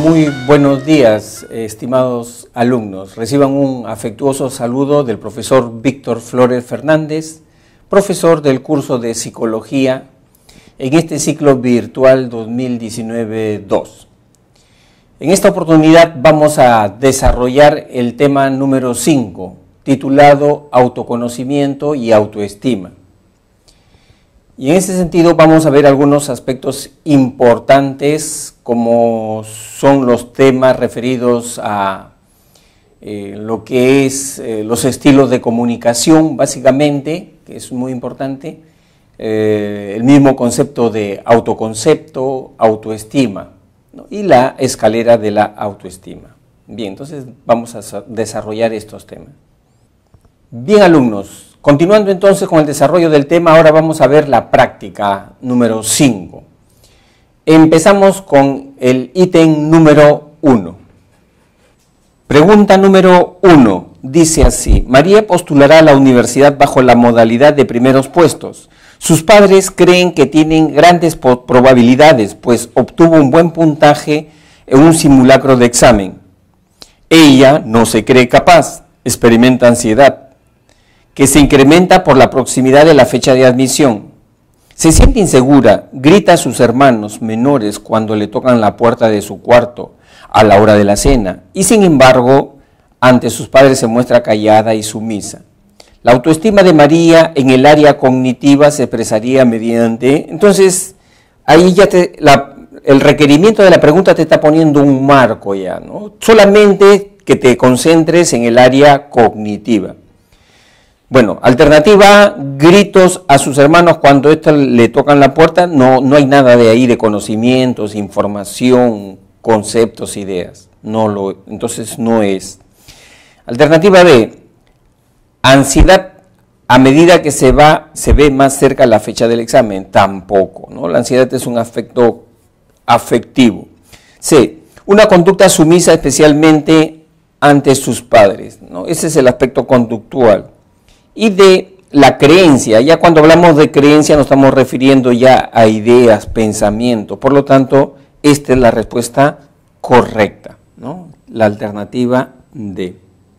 Muy buenos días, estimados alumnos. Reciban un afectuoso saludo del profesor Víctor Flores Fernández, profesor del curso de Psicología en este ciclo virtual 2019-2. En esta oportunidad vamos a desarrollar el tema número 5, titulado Autoconocimiento y Autoestima. Y en ese sentido vamos a ver algunos aspectos importantes como son los temas referidos a lo que es los estilos de comunicación básicamente, que es muy importante, el mismo concepto de autoconcepto, autoestima, ¿no? Y la escalera de la autoestima. Bien, entonces vamos a desarrollar estos temas. Bien, alumnos. Continuando entonces con el desarrollo del tema, ahora vamos a ver la práctica número 5. Empezamos con el ítem número 1. Pregunta número 1, dice así: María postulará a la universidad bajo la modalidad de primeros puestos. Sus padres creen que tienen grandes probabilidades, pues obtuvo un buen puntaje en un simulacro de examen. Ella no se cree capaz, experimenta ansiedad, que se incrementa por la proximidad de la fecha de admisión. Se siente insegura, grita a sus hermanos menores cuando le tocan la puerta de su cuarto a la hora de la cena, y sin embargo, ante sus padres se muestra callada y sumisa. La autoestima de María en el área cognitiva se expresaría mediante... Entonces, ahí ya el requerimiento de la pregunta te está poniendo un marco ya, ¿no? Solamente que te concentres en el área cognitiva. Bueno, alternativa, gritos a sus hermanos cuando estos le tocan la puerta, no hay nada de ahí de conocimientos, información, conceptos, ideas. Entonces no es. Alternativa B, ansiedad a medida que se ve más cerca la fecha del examen, tampoco, ¿no? La ansiedad es un afecto afectivo. C, una conducta sumisa especialmente ante sus padres, ¿no? Ese es el aspecto conductual. Y de la creencia, ya cuando hablamos de creencia nos estamos refiriendo ya a ideas, pensamientos, por lo tanto, esta es la respuesta correcta, ¿no? La alternativa D.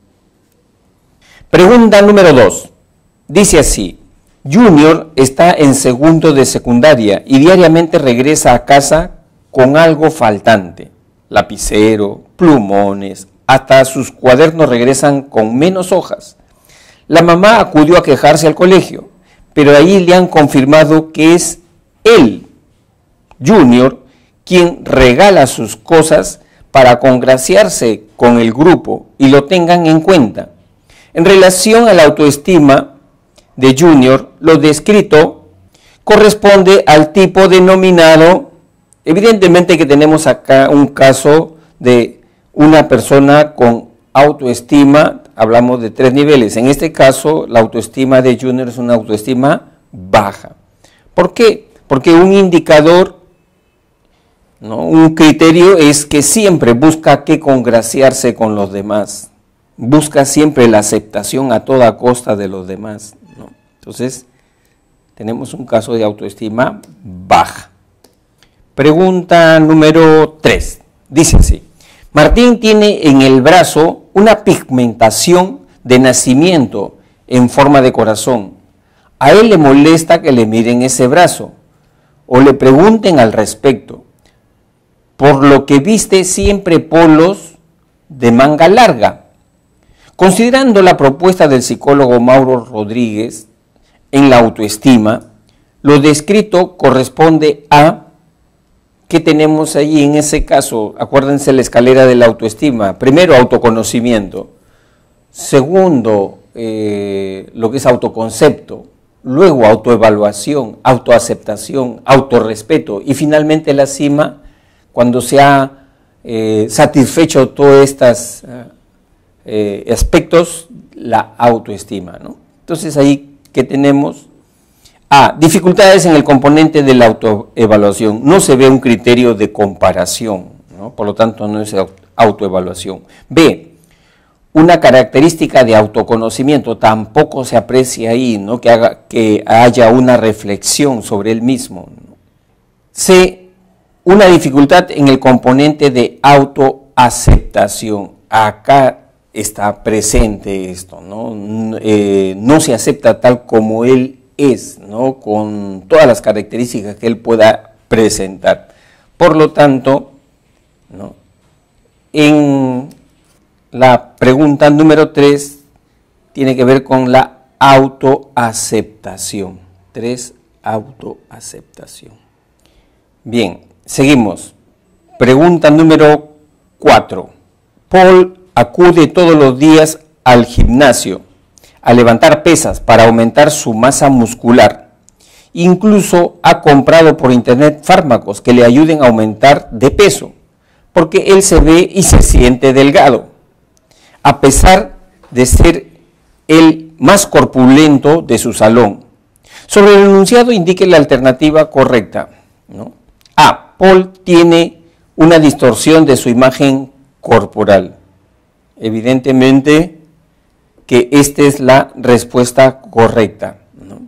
Pregunta número 2, dice así: Junior está en segundo de secundaria y diariamente regresa a casa con algo faltante, lapicero, plumones, hasta sus cuadernos regresan con menos hojas. La mamá acudió a quejarse al colegio, pero ahí le han confirmado que es él, Junior, quien regala sus cosas para congraciarse con el grupo y lo tengan en cuenta. En relación a la autoestima de Junior, lo descrito corresponde al tipo denominado, evidentemente que tenemos acá un caso de una persona con autoestima. Hablamos de 3 niveles. En este caso, la autoestima de Junior es una autoestima baja. ¿Por qué? Porque un indicador, ¿no? Un criterio es que siempre busca que congraciarse con los demás. Busca siempre la aceptación a toda costa de los demás, ¿no? Entonces, tenemos un caso de autoestima baja. Pregunta número 3. Dice así: Martín tiene en el brazo una pigmentación de nacimiento en forma de corazón. A él le molesta que le miren ese brazo o le pregunten al respecto, por lo que viste siempre polos de manga larga. Considerando la propuesta del psicólogo Mauro Rodríguez en la autoestima, lo descrito corresponde a... ¿Qué tenemos ahí en ese caso? Acuérdense la escalera de la autoestima. Primero, autoconocimiento. Segundo, lo que es autoconcepto. Luego, autoevaluación, autoaceptación, autorrespeto. Y finalmente la cima, cuando se ha satisfecho todos estos aspectos, la autoestima, ¿no? Entonces, ahí, ¿qué tenemos? Dificultades en el componente de la autoevaluación. No se ve un criterio de comparación, ¿no? Por lo tanto, no es autoevaluación. B, una característica de autoconocimiento. Tampoco se aprecia ahí, ¿no? Que haya una reflexión sobre él mismo, ¿no? C, una dificultad en el componente de autoaceptación. Acá está presente esto, ¿no? No se acepta tal como él es, ¿no? Con todas las características que él pueda presentar. Por lo tanto, ¿no? En la pregunta número 3 tiene que ver con la autoaceptación. 3, autoaceptación. Bien, seguimos. Pregunta número 4. Paul acude todos los días al gimnasio a levantar pesas para aumentar su masa muscular. Incluso ha comprado por internet fármacos que le ayuden a aumentar de peso, porque él se ve y se siente delgado, a pesar de ser el más corpulento de su salón. Sobre el enunciado indique la alternativa correcta, ¿no? A. Paul tiene una distorsión de su imagen corporal. Evidentemente que esta es la respuesta correcta, ¿no?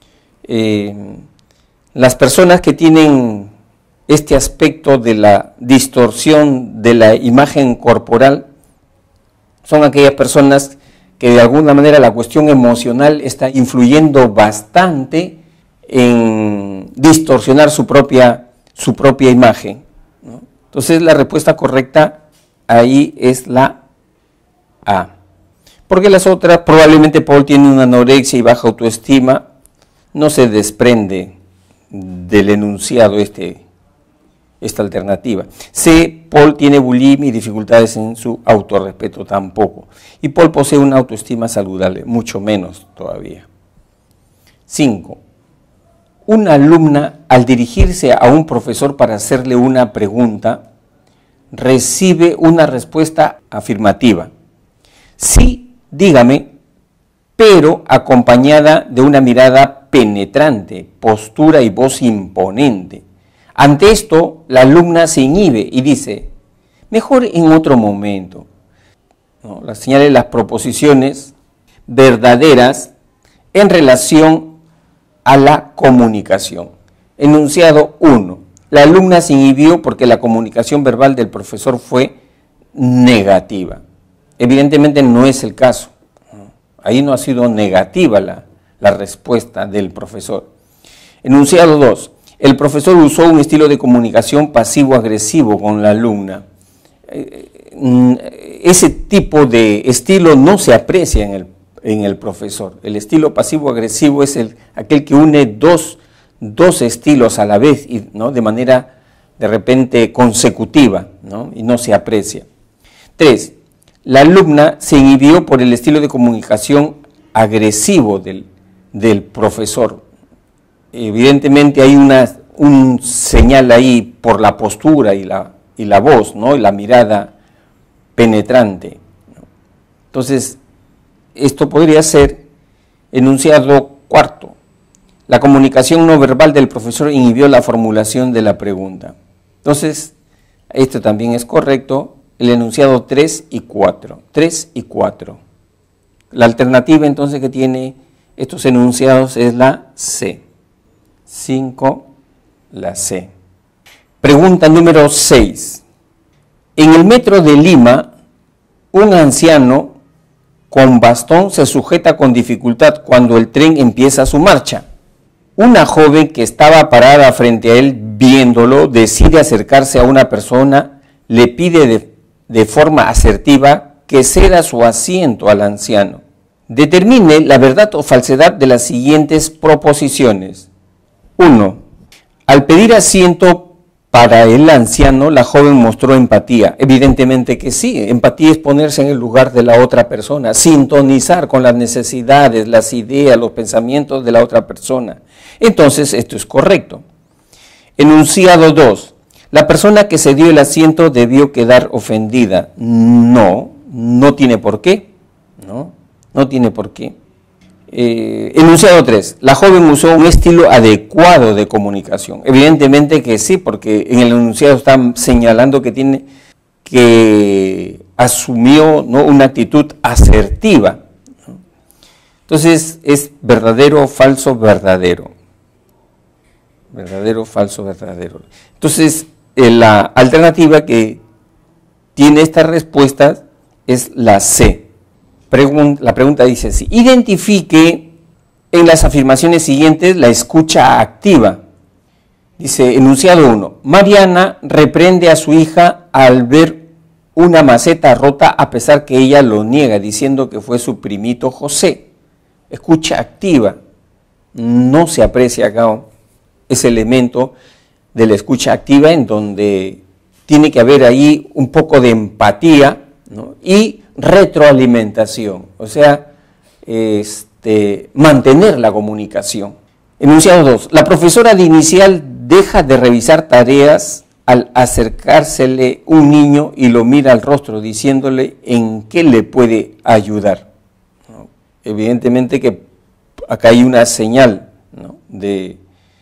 Las personas que tienen este aspecto de la distorsión de la imagen corporal son aquellas personas que de alguna manera la cuestión emocional está influyendo bastante en distorsionar su propia imagen, ¿no? Entonces la respuesta correcta ahí es la A. Porque las otras, probablemente Paul tiene una anorexia y baja autoestima, no se desprende del enunciado esta alternativa. C. Paul tiene bulimia y dificultades en su autorrespeto, tampoco. Y Paul posee una autoestima saludable, mucho menos todavía. 5. Una alumna, al dirigirse a un profesor para hacerle una pregunta, recibe una respuesta afirmativa. Sí, dígame, pero acompañada de una mirada penetrante, postura y voz imponente. Ante esto, la alumna se inhibe y dice, mejor en otro momento. ¿No? La señales las proposiciones verdaderas en relación a la comunicación. Enunciado 1. La alumna se inhibió porque la comunicación verbal del profesor fue negativa. Evidentemente no es el caso. Ahí no ha sido negativa la respuesta del profesor. Enunciado 2. El profesor usó un estilo de comunicación pasivo-agresivo con la alumna. Ese tipo de estilo no se aprecia en el profesor. El estilo pasivo-agresivo es aquel que une dos estilos a la vez, ¿no? De manera de repente consecutiva, ¿no? Y no se aprecia. 3. La alumna se inhibió por el estilo de comunicación agresivo del profesor. Evidentemente hay un señal ahí por la postura y la voz, ¿no? Y la mirada penetrante. Entonces, esto podría ser enunciado 4. La comunicación no verbal del profesor inhibió la formulación de la pregunta. Entonces, esto también es correcto. El enunciado 3 y 4. 3 y 4. La alternativa entonces que tiene estos enunciados es la C. 5, la C. Pregunta número 6. En el metro de Lima, un anciano con bastón se sujeta con dificultad cuando el tren empieza su marcha. Una joven que estaba parada frente a él viéndolo decide acercarse a una persona, le pide de forma asertiva que ceda su asiento al anciano. Determine la verdad o falsedad de las siguientes proposiciones. 1. Al pedir asiento para el anciano, la joven mostró empatía. Evidentemente que sí, empatía es ponerse en el lugar de la otra persona, sintonizar con las necesidades, las ideas, los pensamientos de la otra persona. Entonces, esto es correcto. Enunciado 2. La persona que cedió el asiento debió quedar ofendida. No tiene por qué. No tiene por qué. Enunciado 3. La joven usó un estilo adecuado de comunicación. Evidentemente que sí, porque en el enunciado están señalando que asumió, ¿no?, una actitud asertiva. Entonces, es verdadero, falso, verdadero. Verdadero, falso, verdadero. Entonces, la alternativa que tiene esta respuesta es la C. La pregunta dice así: identifique en las afirmaciones siguientes la escucha activa. Dice, enunciado 1, Mariana reprende a su hija al ver una maceta rota a pesar que ella lo niega, diciendo que fue su primito José. Escucha activa. No se aprecia acá ese elemento de la escucha activa, en donde tiene que haber ahí un poco de empatía, ¿no? Y retroalimentación, o sea, mantener la comunicación. Enunciado 2, la profesora de inicial deja de revisar tareas al acercársele un niño y lo mira al rostro diciéndole en qué le puede ayudar, ¿no? Evidentemente que acá hay una señal, ¿no? de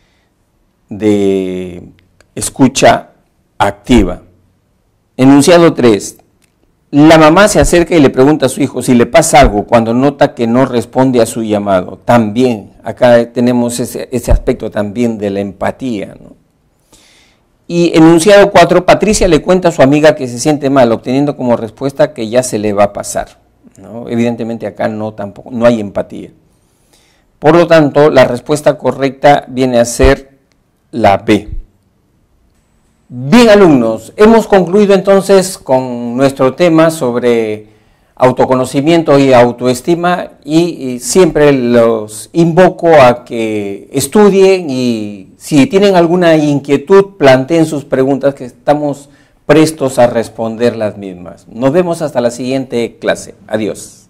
escucha activa. Enunciado 3, la mamá se acerca y le pregunta a su hijo si le pasa algo cuando nota que no responde a su llamado. También, acá tenemos ese aspecto también de la empatía, ¿no? Y enunciado 4, Patricia le cuenta a su amiga que se siente mal, obteniendo como respuesta que ya se le va a pasar, ¿no? Evidentemente acá no hay empatía. Por lo tanto, la respuesta correcta viene a ser la B. Bien, alumnos, hemos concluido entonces con nuestro tema sobre autoconocimiento y autoestima, y siempre los invoco a que estudien, y si tienen alguna inquietud planteen sus preguntas, que estamos prestos a responder las mismas. Nos vemos hasta la siguiente clase. Adiós.